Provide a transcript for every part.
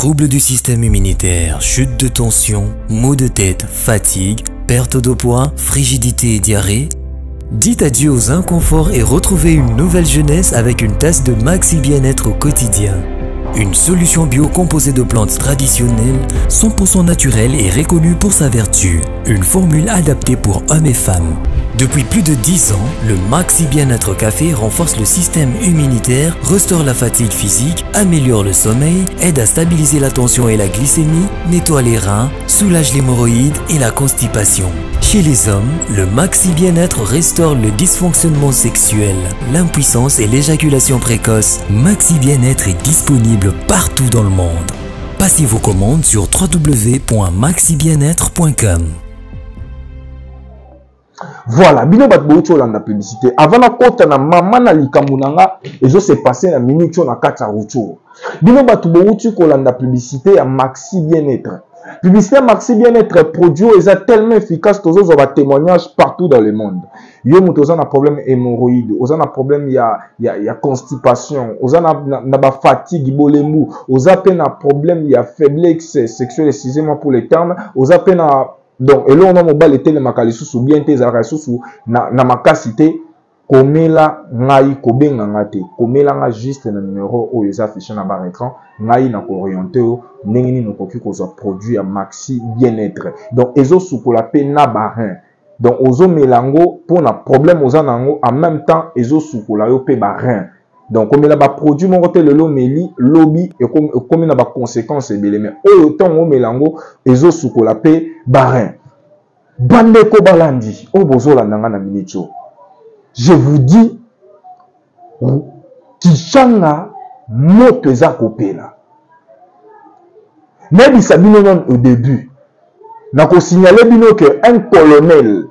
Troubles du système immunitaire, chute de tension, maux de tête, fatigue, perte de poids, frigidité et diarrhée. Dites adieu aux inconforts et retrouvez une nouvelle jeunesse avec une tasse de Maxi Bien-être au quotidien. Une solution bio composée de plantes traditionnelles, 100% naturelle et reconnue pour sa vertu. Une formule adaptée pour hommes et femmes. Depuis plus de 10 ans, le Maxi Bien-être Café renforce le système immunitaire, restaure la fatigue physique, améliore le sommeil, aide à stabiliser la tension et la glycémie, nettoie les reins, soulage l'hémorroïde et la constipation. Chez les hommes, le Maxi Bien-être restaure le dysfonctionnement sexuel, l'impuissance et l'éjaculation précoce. Maxi Bien-être est disponible partout dans le monde. Passez vos commandes sur www.maxibienetre.com. Voilà, bino bat boucho la publicité. Avant la kota na mama na likamunanga, et je sais passer na minute na kata rucho. Bino bat boucho ko la publicité à Maxi Bien-être. Publicité Maxi Bien-être produit est tellement efficace que vous avez témoignages partout dans le monde. Yo vous avez un problème hémorroïde, vous avez un problème y a constipation, vous avez na fatigue bolemu, vous avez un problème y a faiblesse sexuelle excusez-moi pour les termes, vous avez un donc et là on a mobile tele makalisu sous bien tes arasusu na makasité komela ngai kobenga ngate komela nga juste na numéro o les affiché na bar écran ngai na orienté ndengini no koki ko zo produit à Maxi Bien-être donc ezo sukola pe na barin donc ozo melango pour na problème ozanango en même temps ezo sukola yo pe barin donc comme il a produit mon côté le lomeli lobby et comme il a des conséquences belé mais autant au melango ezo sukola pe barin bande ko balandi o bozola nanga na minicho je vous dis kishanga moto eza kopela nebi sabino non au début na ko signaler bino que un colonel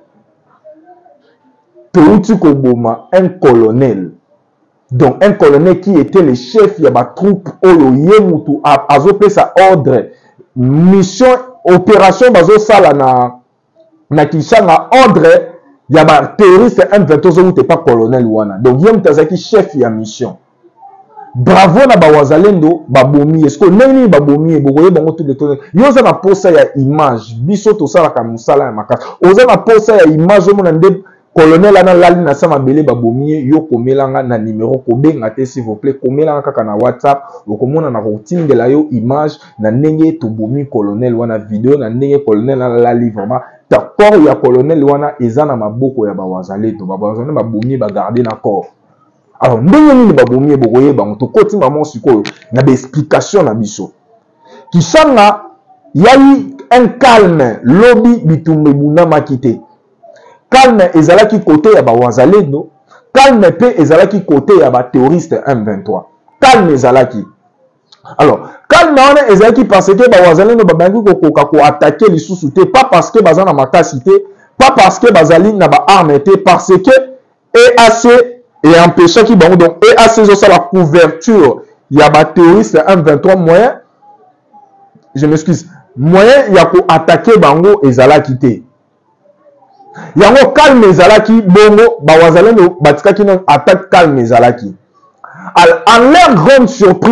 touti ko boma un colonel. Donc, un colonel qui était le chef, il y a des troupes, Yemutu, a zopé sa ordre, mission, opération, bazo sala na Kishanga, ordre, il y a des terroristes, un 22 ou t'es pas colonel wana. Donc, il y a un chef, il y a mission. Bravo na bawazalendo, babomi, est-ce que nani babomi, bogoye bango tout le temps. Yoza na posa ya image, biso to sala ka musala ya makasa. Oza na posa ya image, o monande, colonel ana lali na sama bele babomiye yo komelanga na numéro kobenga te s'il vous plaît komelanga kaka na WhatsApp okomona na kotindela yo image na ndenge to bomi colonel wana video na ndenge colonel ana lali vraiment ta corps ya colonel wana eza na maboko ya bawazaleto babazana babomiye ba garder na corps alors ndenge nini babomiye bokoye bango to koti maman sikoyo na ba explication na biso Kishanga yayi un calme lobby bitumbe buna makite. Calme ezalaki côté ya bawazalendo, calme pe ezalaki côté ya ba terroriste M23. Calme ezalaki. Alors, calme on ezalaki parce que bawazalendo babangi kokoka ko attaquer lisusu te pas parce que bazana makasité, pas parce que bazali na ba arme te parce que EAC et empêché qui bango donc EAC zo la couverture ya ba terroriste M23 moyen je m'excuse moyen ya ko attaquer bango ezalaki te. Yango calme ezalaki bongo bawazalendo batikaki non attaque calme ezalaki. À leur grande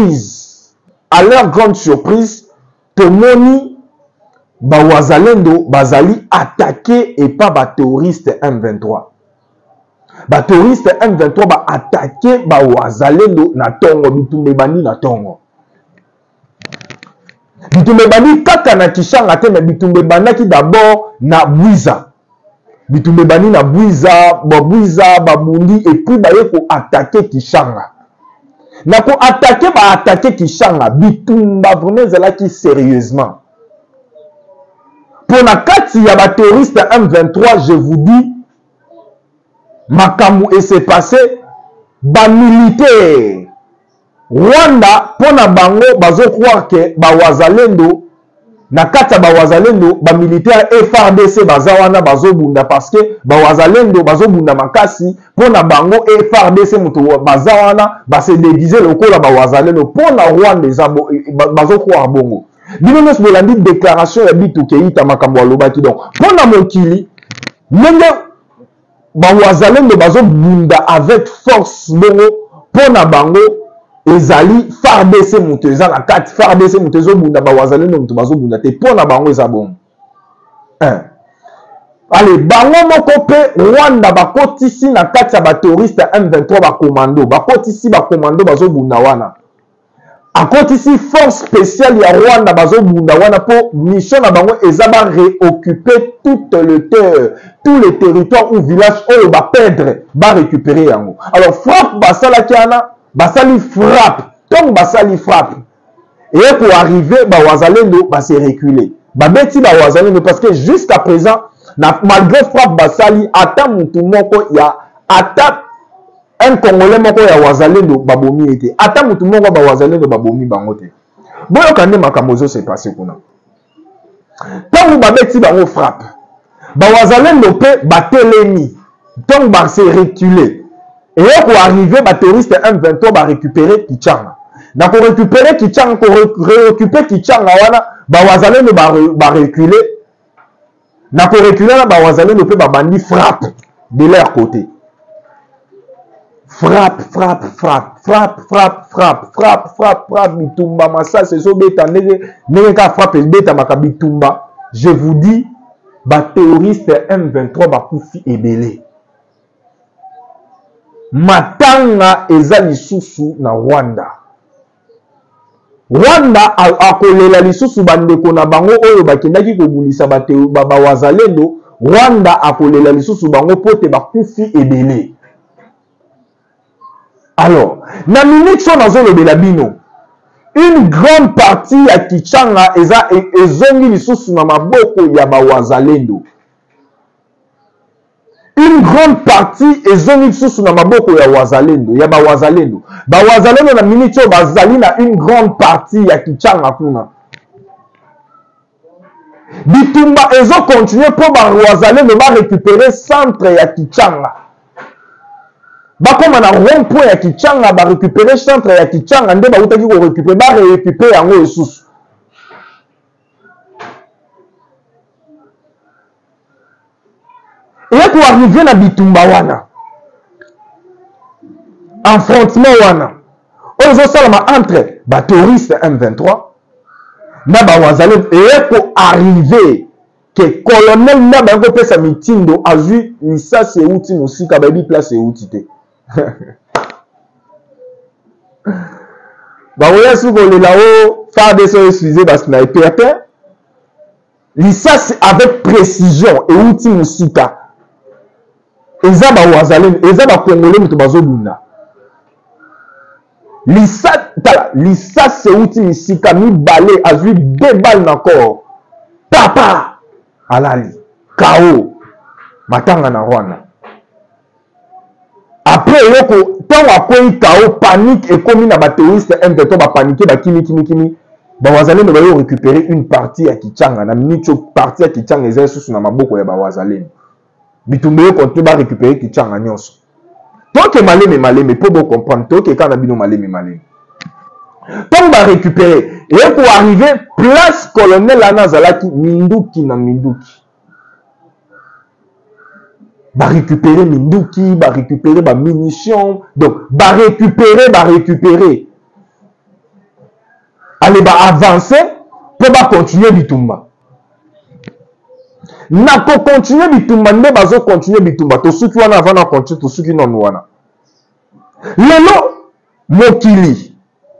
surprise, tomoni bawazalendo bazali attaqué et pas ba terroriste M23. Ba terroriste M23 ba attaqué bawazalendo na tongo bitumbe bani na tongo. Bitumbe bani kaka na Kishanga te mais bitumbe banaki d'abord na Bwiza. Bitumbe bani na Bwiza, babundi et puis baye ko attaquer Kishanga. Na ko attaquer Kishanga, bitumba vraiment zalaki sérieusement. Pour la kati ya ba terroriste M23, je vous dis makamu et s'est passé ba militaire Rwanda pona bango bazo croire que ba wazalendo na kata ba wazalendo ba militaire FRDC bazawana bazobunda parce que ba wazalendo bazobunda makasi pona bango FRDC muto bazawana ba se déguiser lokola ba wazalendo pona Rwanda bazo croire bongo. Bino nos bolandi déclaration ya bitu keita makambo alobaki donc pona mokili ndenge ba wazalendo bazobunda avec force bongo pona bango ezali FARDC moto eza na kati FARDC moto ezobunda bawazalendo moto bazobunda te mpo na bango eza bongo. Allez, bango moko pe Rwanda bakotisi na kati ya baterroriste M23 bakomando bakotisi bakomando bazobunda wana akotisi force spéciale ya Rwanda bazobunda wana po mission na bango eza ba réoccuper tout le terre tous les territoires ou villages oyo ba perdre ba récupérer yango. Alors frappe basala kiana basali frappe donc basali frappe et pour arriver bawazalendo ba se reculer babeti bawazalendo parce que jusqu'à présent malgré frappe basali ata mutu moko ya ata un Congolais moko ya wazalendo babomi ete ata mutu moko ba wazalendo babomi bango te boyo kande makambo zo se passé kuna tangu babeti bango frappe ba wazalendo pe batelemi donc ba se reculer et pour arriver ba terroriste M23 ba récupérer Kichanga na ko récupérer Kichanga ko récupérer Kichanga wana ba wazalendo ba reculer na ko reculer na bawazalendo pe babandi frappe de leur côté. Frappe bitumba massa c'est so beta nenge ka frappe beta makabitumba. Je vous dis ba terroriste M23 bakufi ebele. Matanga eza lisusu na Rwanda. Rwanda akolela lisusu bandeko na bango oyo bakendaki kobundisa bawazalendo. Rwanda akolela lisusu bango pote bakufi ebele. Alors, na minute so nazolobela bino, une grande partie ya Kichanga eza ezongi lisusu na maboko ya bawazalendo. Une grande partie ezongi lisusu na maboko ya wazalendo, ya bawazalendo. Bawazalendo na minute so bazali na une grande partie ya Kichanga kuna. Bitumba ezo continuer pour bawazalendo ba récupérer centre ya Kichanga. Bakoma na rond-point ya Kichanga ba récupérer centre ya Kichanga nde ba utaki ko récupérer ba récupérer yango esusu. Et pour arriver na bitumba wana affrontement wana ozo salama entre ba terroriste M23 na ba wazalendo et pour arriver que colonel na bango pesa mitindo azui lisa se uti musika ba bi place uti te. Ba oya su ko le lao faire des utiliser ba sniper te lisa avec précision et uti musika. Eza ba wazalendo eza ba congolais mutu bazobunda lisa se uti misika mi balé azui 2 balles na corps papa alali KO matanga na Rwanda après yoko tant akoyi KO panique et comme na ba terroriste M23 ba paniquer ba kimi ba wazalendo ba yo récupérer une partie ya Kichanga na minute partie ya Kichanga eza susu na maboko ya ba wazalendo bitumbe yo kontu ba récupérer Kichanga nyonso toke maleme pour vous comprendre toke kana bino maleme tant ba récupérer et pour arriver place colonel Anazalaki Minduki ba récupérer Minduki ba récupérer ba munitions donc ba récupérer allez ba avancer pour ba continuer bitumba. Na ko continuer bitumba nde bazo continuer bitumba to suki wana avant na continuer to suki non wana lelo mokili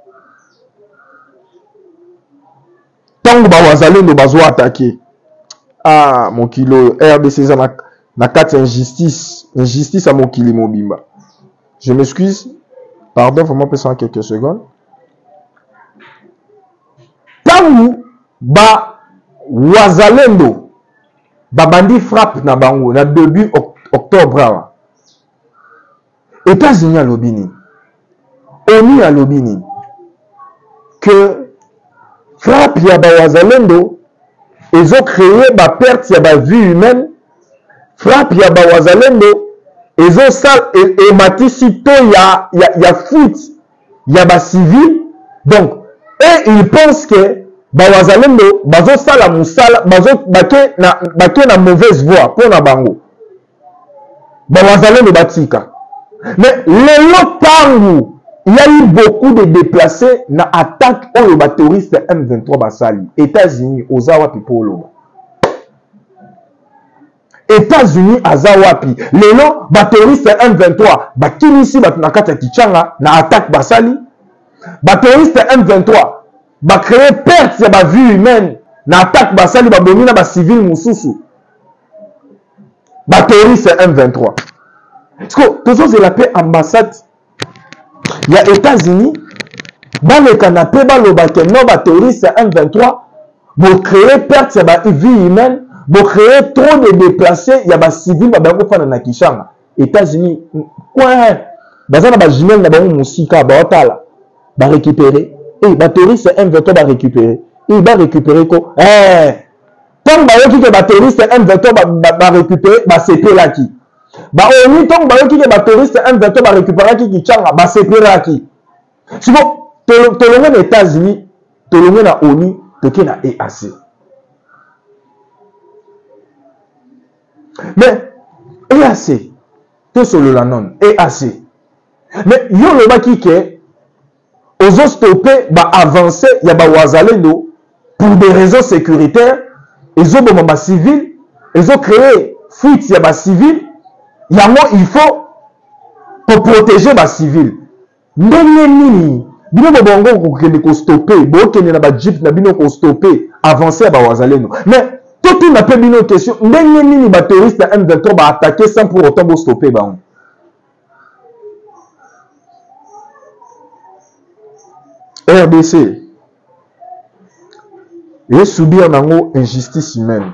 tango ba wazalendo bazo attaquer mokilo RDC za na kati injustice à mokili mobimba. Je m'excuse, pardon, faut m'appeler ça en quelques secondes. Tango ba wazalendo babandi frappe na bango na début octobre États-Unis à l'Obini ONU à l'Obini que frappe ya ba wazalendo ils ont créé ba perte ya ba vie humaine frappe ya ba wazalendo ils ont ça et matisi to ya fuite ya ba civil donc et ils pensent que bawazalendo bazo sala musala bazo bake na mauvaise voie pour na bango bawazalendo batika mais lelo tangu Il y a eu beaucoup de déplacés dans l'attaque au terroriste M23 Basali. États-Unis, aux Awapi Polo. États-Unis, Azawapi. Les noms, terroriste M23, Kinisi, Nakata Kichanga, na attaque Basali. Terroriste M23, créer perte de la vie humaine, na attaque Basali, Bomina, civil Moussoussou. Terroriste M23. Parce que, tout ça, c'est la paix ambassade. Il y a États-Unis, dans le canapé, le terroriste M23, pour créer perte de la vie humaine, pour créer trop de déplacés, il y a des civils qui sont Kishanga. États-Unis, quoi? Il y a des jumelles qui sont récupérer. Et les terroristes M23 va récupérer. Il va récupérer quoi? Tant que les terroristes M23 va récupérer, c'est là qui. Oni tant que les terroristes M23 va récupérer qui Kichanga, c'est là qui. Si vous, tu l'as aux États-Unis, tu l'as à ONU, tu l'as à EAC. Mais EAC, tout sur le non, EAC. Mais il y a le baki que aux autres stoppés, avancer, il y a Wazalendo pour des raisons sécuritaires, ils ont des civils, ils ont créé fuite, il y a des civils, il faut pour protéger les civils. Ndenge bino bongo ko stopper, bokene na ba jeep na bino ko stopper, avancer à Wazalendo. Mais tout n'a pas une question. Ndenge nini ba terroriste M23 ba attaquer sans pour autant bo stopper ba. RDC et subir nango injustice humaine.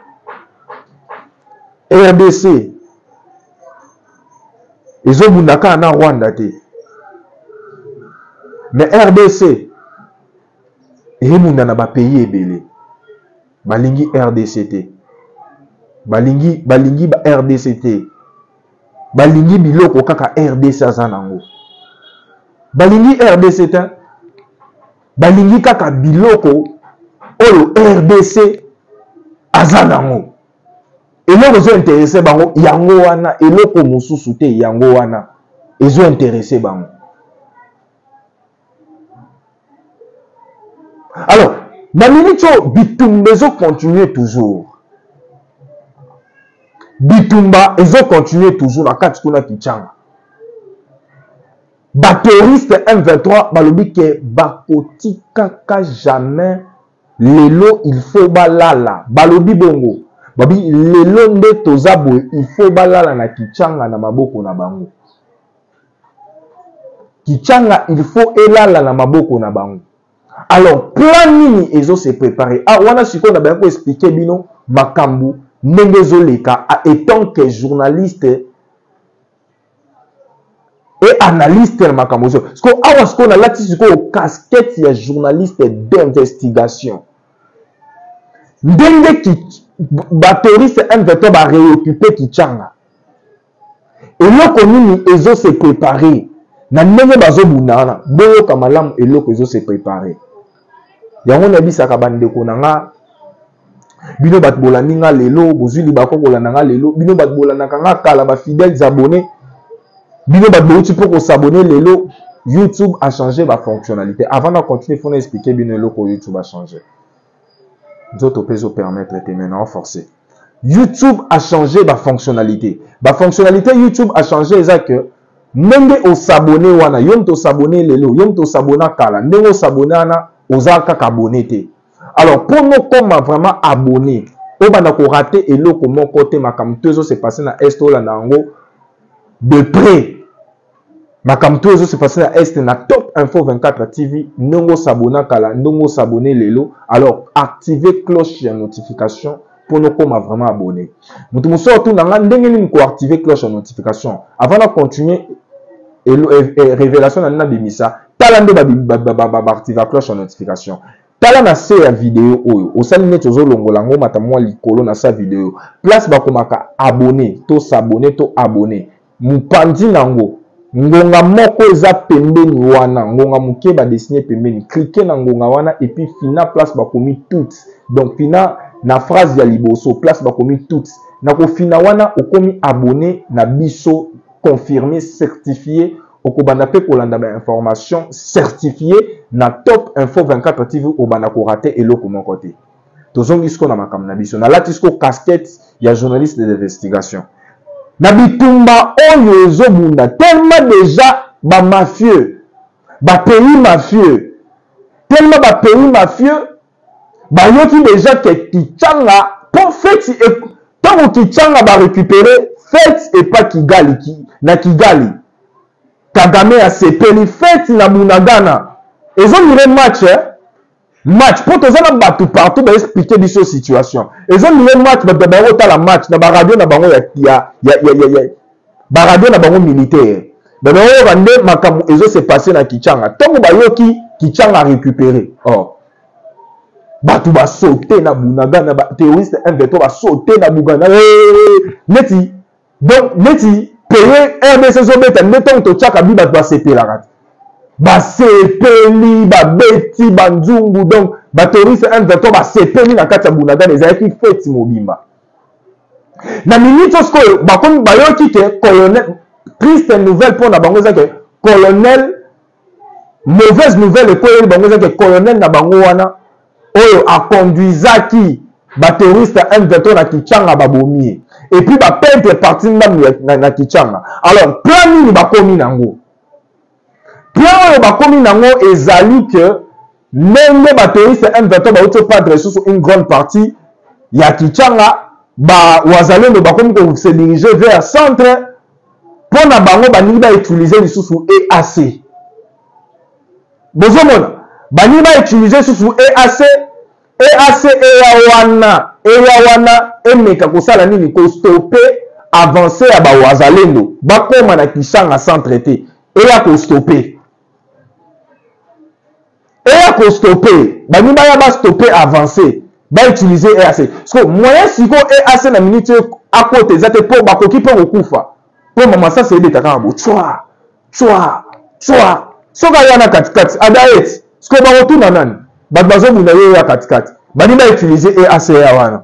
RDC ils ont bundaka na Rwanda te. Mais RDC et munda na ba pays ebele. Balingi RDCT. Balingi ba RDCT. Balingi biloko kaka RDC azanango. Balingi RDCT. Balingi kaka biloko oyo RDC azanango. Eloko zo intéressé bango yango wana eloko mosusu te yango wana ezo intéressé bango. Alors, Naminicho Bitumba, ils ont continué toujours. Bitumba, ils ont continué toujours à Katskuna Kichanga. Terroriste M23, balobi ke bakoti kaka jamais. Lelo, il faut balala. Balobi bongo. Babi, lelo nde tozabo, il faut balala na Kichanga na maboko na bango. Kichanga, il faut elala na maboko na bango. Alors, plan nini ezo se préparer. Ah, wana siko na bien ko expliquer bino makambu nengezo leka étant que journaliste et analyste na makambu zo. Parce que awa siko na lati siko casquette ya journaliste d'investigation. Ndenge ki terroriste M23 ba réoccuper Kichanga. Et loko nini ezo se préparer. Na ndenge bazo bunana, boyo kamalam eloko ezo se préparer. Yango na bisaka bandeko nanga bino bat bolani nga lelo bozuli bakokola nanga lelo bino bat bolana kanga kala ba fidèles abonnés bino bat bouti pour s'abonner lelo. YouTube a changé ba fonctionnalité. Avant de continuer, il faut expliquer bino eloko YouTube a changé. D'autres peso permettre de maintenant forcer. YouTube a changé ba fonctionnalité. Ba fonctionnalité YouTube a changé ça que ndenge o s'abonner wana yom to s'abonner lelo yom to s'abonner kala ndenge o s'abonner ana ozaka abonné te. Alors pour nous comme vraiment abonné on va ko rater eloko mon côté makamtezo se passer na est la nango de près makamtezo se passer na est na Top Info 24 TV ndongo s'abonner kala ndongo s'abonner lelo. Alors activer cloche de notification pour nous comme vraiment abonné. Mutu musoto nanga ndenge ni ko activer cloche de notification avant de continuer et révélation na bimisa talande ba activer cloche de notification. Tala na se ya vidéo oyo osali net ozo longola ngo matamwa likolo na sa vidéo place ba komaka abonné to s'abonner to abonné mupandi nango ngonga moko eza pembeni wana ngonga muke ba dessiner pembeni cliquer na ngonga wana et puis fina place ba komi toutes donc fina na phrase ya liboso place ba komi toutes na ko fina wana okomi abonné na biso confirmé certifié okobanda pe kolanda ba information certifiée na Top Info 24 TV obanda ko rater eloko moko te. Tozongi isko na makambo na biso. Na lati isko casquette ya journaliste d'investigation. Na bitumba oyo ezobunda tellement déjà ba mafieux, ba pays mafieux. Tellement ba pays mafieux ba yoki déjà que Kichanga pour fait et tant que Kichanga ba récupérer fait et pas Kigali na Kigali. Kagame a sepeli fait na Bunagana. Ils ont miré match pour tous les bateaux partout pour expliquer des situations. Ils ont miré match mais d'abord la match na ba radio na bango ya ba radio na bango militaire. Mais on rende makamu ezo se passer na Kichanga. Tant ba yoki Kichanga récupéré. Oh. Batou ba sauter na Bunagana ba terroriste M23 ba sauter na Bunagana. Neti. Donc neti payer RDC Zobeta mettons to tchaka bi ba seper la rat. Ba sepeli ba beti banzungu donc ba terroriste M23 ba sepeli na kati ya Bunagana ezaki feti mobimba. Na minute osko ba komi ba yoki ke colonel triste nouvelle pour na bango za ke colonel mauvaise nouvelle ko bango za ke colonel na bango wana oyo a conduisaki ba terroriste M23 na Kichanga babomi et puis ba perdre partie na Kichanga. Alors plan ni ba komi nango. Plan oyo ba komi nango ezali que ndenge ba terroriste M23 ba auto perdre sur une grande partie ya Kichanga ba wazalendo ba komi ko se diriger vers centre pour na bango ba ni ba utiliser lisusu EAC. Bozomona ba ni ba utiliser lisusu EAC eyawana emeka kosala nini ko stopper avancer ya ba wazalendo bakoma na Kichanga centre te eya ko stopper bani ba ya ba stopper avancer ba utiliser EAC parce que moyen siko EAC na minute à côté zate po bakoki po kokufa po mama ça c'est des takanga bo chwa soka yana katikati adaet siko ba retourna nani ba bazo bunda yo ya katikati bani ba utiliser EAC ya wana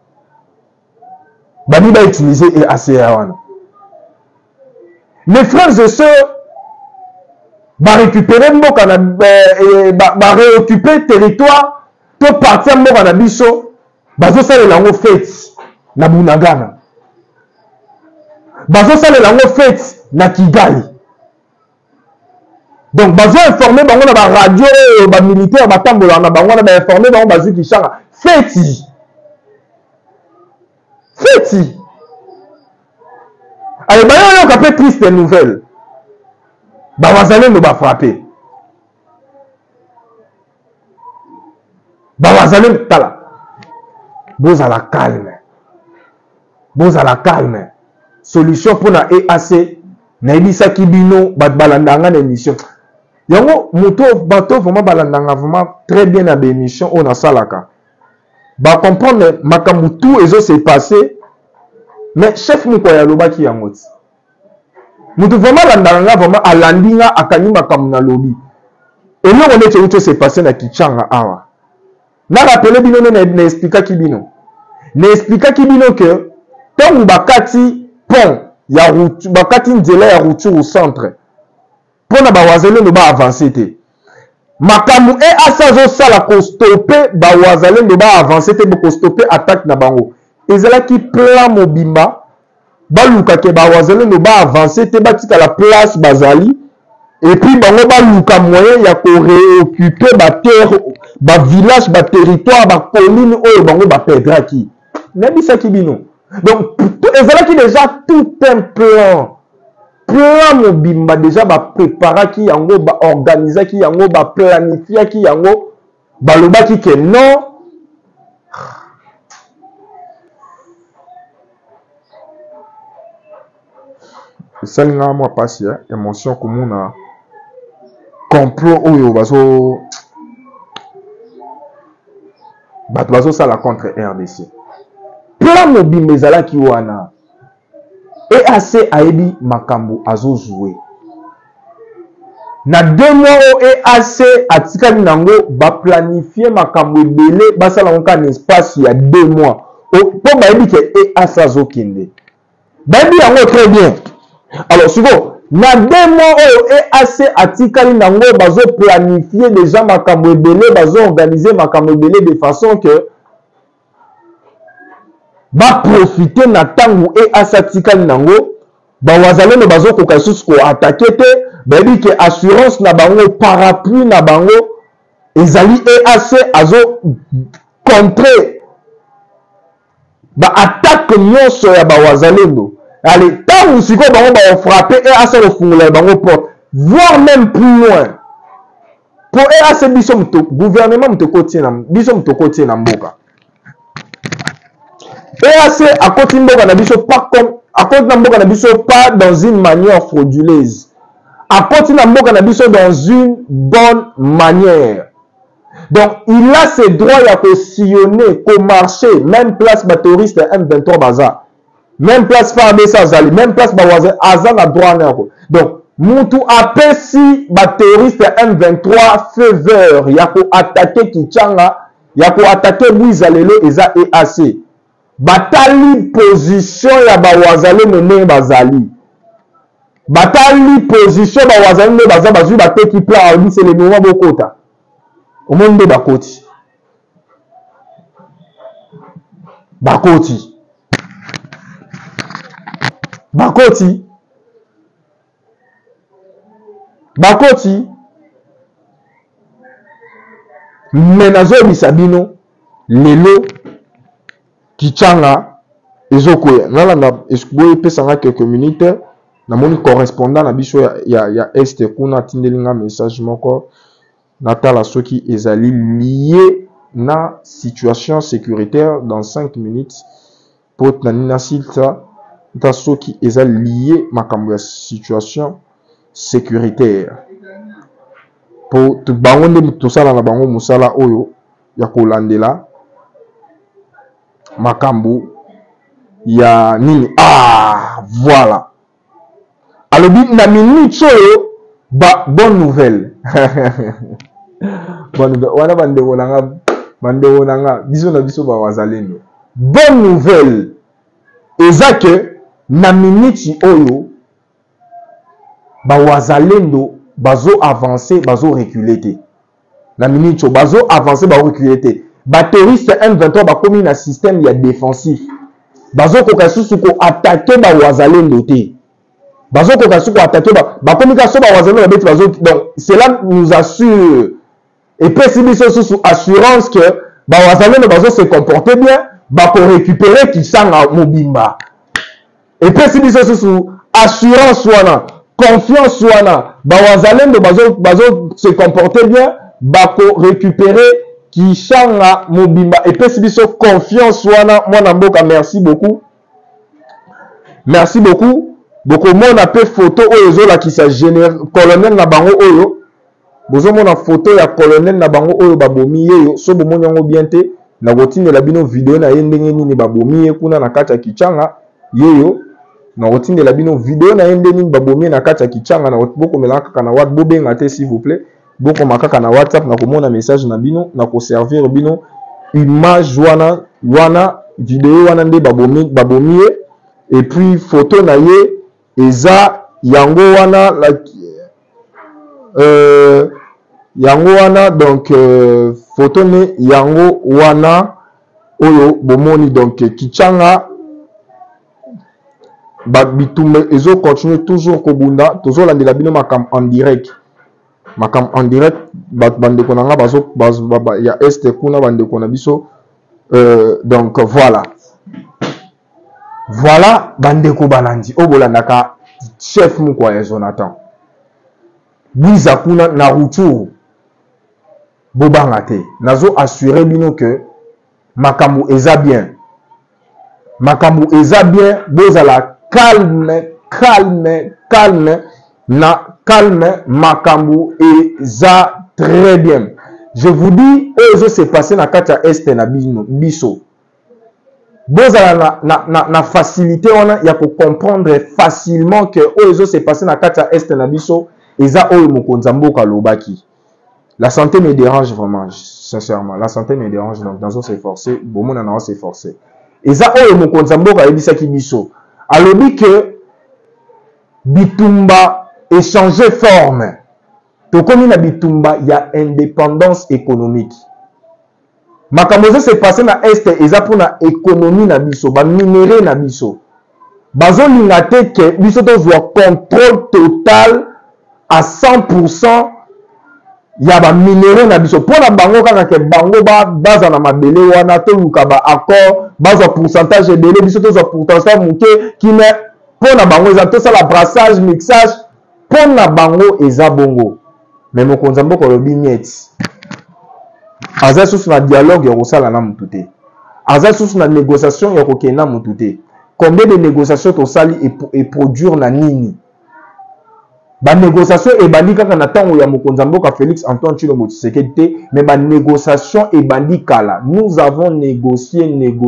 mes frères et sœurs ba récupérer mboka na ba réoccuper territoire to partir mboka na biso bazo salela ngo fête na Bunagana bazo salela ngo fête na Kigali. Donc bazo informer bango na ba radio ba militaire batambola na bango na ba informer bango bazu Kichanga fête allez ba yo ka pe triste nouvelle ba wazalendo ba frapper ba wazalendo tala boza la calme solution pour na EAC na ebisa kibino bat balandanga na émission yango moto bato vraiment balandanga vraiment très bien na émission on a salaka ba comprendre makambu tout ezo s'est passé mais chef moko ya lobaki yango ti moto vraiment landanga vraiment alandinga akani makambu na lobi et non on est tout s'est passé na Kichanga awa na rappeler bino na expliquer kibino que tant bakati pont ya route bakati nzela ya route au centre pona ba wazalendo ba avancer te makamu asazo sala ko stopper ba wazalendo ba avancer te ko stopper attaque na bango ezala ki plan mobimba ba luka ke ba wazalendo ba avancer te batika la place bazali et puis bango ba luka moyen ya ko réoccuper ba terre ba village ba territoire ba colline oyo bango ba perdra ki nebisa ki bino. Donc ezala ki déjà tout un plan mobimba déjà ba préparer ki yango ba organiser ki yango ba planifier ki yango ba loba ki ke non salinga moi passe émotion comme on complot oyo bazo sala contre RDC plan mobimba ezala ki wana EAC ayebi makambo azo jouer na 2 mois o EAC atikali nango ba planifier makambo ebele basala nka na espace ya 2 mois po bayebi ke EAC azo kende bayebi yango très bien. Alors souvent Na 2 mois oyo EAC atikali nango bazo planifier déjà makambo ebele, bazo organiser makambo ebele de façon que ba profiter na tangu EAC atikali nango ba wazalendo bazo koka susu ko attaquer te, ba dit que assurance na bango, parapluie na bango ezali EAC azo contrer ba attaque nyonso ya ba wazalendo. Allez, tant ou si quoi va frapper et à se refourler dans porte, voire même plus loin. Pour EAC bisom to gouvernement te côté na bisom to côté na mboka. EAC à côté mboka na biso pas comme à côté na mboka na biso pas dans une manière frauduleuse. À côté na mboka na biso dans une bonne manière. Donc il a ses droits à sillonner, qu'au marché, même place battoriste M23 bazar. Même place par Bessa Zali, même place Bawaze, Azan a droit à. Donc, Moutou appelle si terroriste M23 feu vert, il y a pour attaquer Kichanga, il y a pour attaquer Bouizalelo et za EAC. Batali position ya Bawazale mené Bazali. Batali position Bawazale mené Bazali, Bazali baté qui plan en c'est le mouvement Bokota. Au monde de Bakoti. Bakoti. Bakoti menazo bisabino lelo Kichanga ezokoya nala eskuboye pesanga quelques minutes na moni correspondant na biso ya este kuna tindelinga message moko natala soki ezali lié na situation sécuritaire dans 5 minutes pour nanina silta ta soki eza lié makambo ya situation sécuritaire pour tout bango nde tosala na bango musala oyo ya kolandela makambo ya nini voilà alobi na minute oyo bonne nouvelle bonne nouvelle wana bande nanga biso na biso ba wazalendo bonne nouvelle eza que na minute oyo ba wazalendo bazo avancer bazo reculer te na minute oyo bazo avancer bazo reculer te ba terroriste M23 ba komi na système ya défensif bazo koka susu ko attaquer ba wazalendo te bazo koka susu ko attaquer ba komi ka so ba wazalendo beti bazo. Donc cela nous assure et puis biso susu assurance que ba wazalendo bazo se comporter bien ba ko récupérer Kisanga Mobimba. Et puis si biso susu assurance wana confiance wana bawazalendo bazo se comporter bien bako récupérer Kisanga Mobimba. Et puis si biso confiance wana mwana mboka merci beaucoup boko mona pe photo oyo zola ki sa général colonel na bango oyo bozo mona photo ya colonel na bango oyo babomi yeyo so bomoni yango bien te na kotindela bino video na ye ndenge nini babomi ye kuna na kati ya Kichanga yeyo na kotindela bino video na ye ndenge nini babomi na kati ya Kichanga na boko melaka kaka na WhatsApp bobenga te s'il vous plaît boko makaka na WhatsApp na komona message na bino na ko servir bino image wana video wana nde babomi ye et puis photo na ye eza yango wana yango wana donc photo ne yango wana oyo bomoni donc Kichanga bitumbe ezo continuer toujours kobunda toujours landela bino makam en direct bande konanga bazo ya este kuna bande kona biso donc voilà bande ko balandi obolandaka chef mukwa ya Jonathan Biza kuna na retour bobanga te nazo assurer bino que makambo eza bien bozala calme makambo eza très bien. Je vous dis ezo se passer na kati ya este na biso bozala na facilité wana ya ko comprendre facilement que ezo se passer na kati ya este na biso eza oyo mokonza mboka lobaki. La santé me dérange vraiment, sincèrement. La santé me dérange, donc dans ce forcé, bon mon an c'est forcé. Eza oyo mokonza mboka ebisaki biso. Alobi que bitumba échanger forme. Tokomi na bitumba ya indépendance économique. Makambo se passé na est eza pona économie na biso, ba minéraux na biso. Bazo lingate ke biso tozwa contrôle total à 100% ya ba minéraux na biso. Pona bango kaka ke bango baza na mabele wana to luka ba accord, baza pourcentage ebele biso tozwa pourcentage muke kime pona bango eza to sala brassage, mixage, pona bango eza bongo. Mais mokonzi mboka lobi nyeti. Aza susu na dialogue ya kosala na mutu te. Aza susu na négociation ya kokenda mutu te. Combien de négociations tosali et produire na nini? Ba négociation ebandi kaka na tango ya mokonzi mboka Félix Antoine Tshilombo Tshisekedi te, mais ba négociation ebandi kala. Nous avons négocié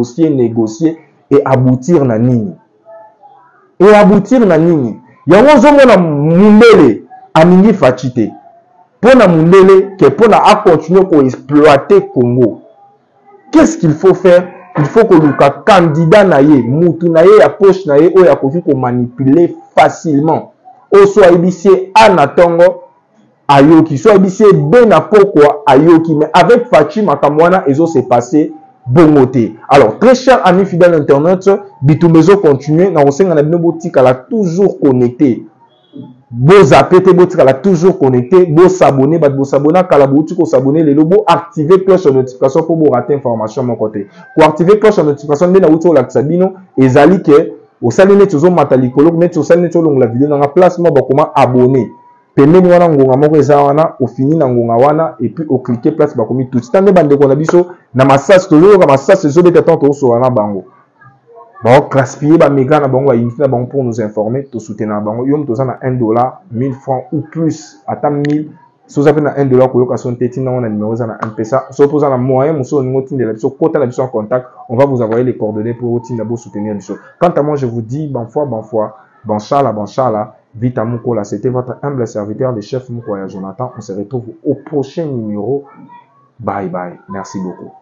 et aboutir na nini? Et aboutir na nini? Yango zomona mundele amingi fachite. Pona mundele que pona a continuer à exploiter Congo. Qu'est-ce qu'il faut faire? Il faut que le candidat naye, mutu naye, ya poche naye, o ya kofi ko manipuler facilement. O soit ebissé anatongo ayoki, soit ebissé ben apokwa ayoki, mais avec Fachi Makamwana ezo s'est passé bongoté. Alors très cher amis fidèles internet, bitumezo continuer na osenga na bino botika la toujours connecté. Beaux appéter, beaux toujours connecté, beaux s'abonner, beaux s'abonner, kalabouti ko s'abonner, les lobos activer cloche de notification pour vous rater information à mon côté. Pour activer cloche de notification, bien à outil la sabino et zali que au saline tuzo matalikolo, net au saline tuzo la vidéo dans la place moi comment abonner. Pemeni wana ngonga moko eza wana au fini na ngonga wana et puis au cliquer place ba komi tout. Tande bande ko na biso na massage toujours comme massage zo beta tanto so wana bango. Bon, classifier ba méga na bango na bango pour nous informer, to soutenir bango. Yom to na $1, 1000 francs ou plus, ata 1000. So ça fait na $1 ko yoka son teti na on a numéro za na M-Pesa. So posa na moyen muso ngo tinde la biso kota la biso en contact, on va vous envoyer les coordonnées pour tinde bo soutenir biso. Quant à moi, je vous dis bon chala, vite à Mukola, c'était votre humble serviteur, le chef Mukoya Jonathan. On se retrouve au prochain numéro. Bye bye. Merci beaucoup.